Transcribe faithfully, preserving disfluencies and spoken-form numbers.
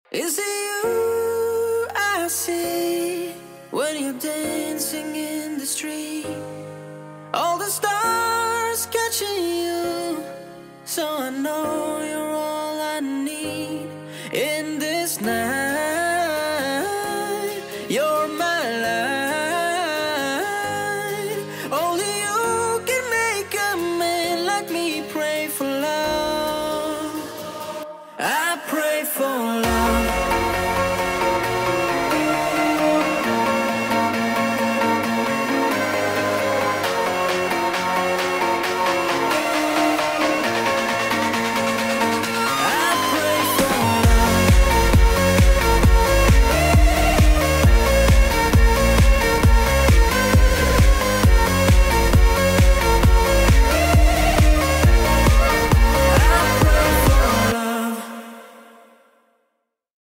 Is it you I see when you're dancing in the street? All the stars catching you, so I know you're all I need in this night.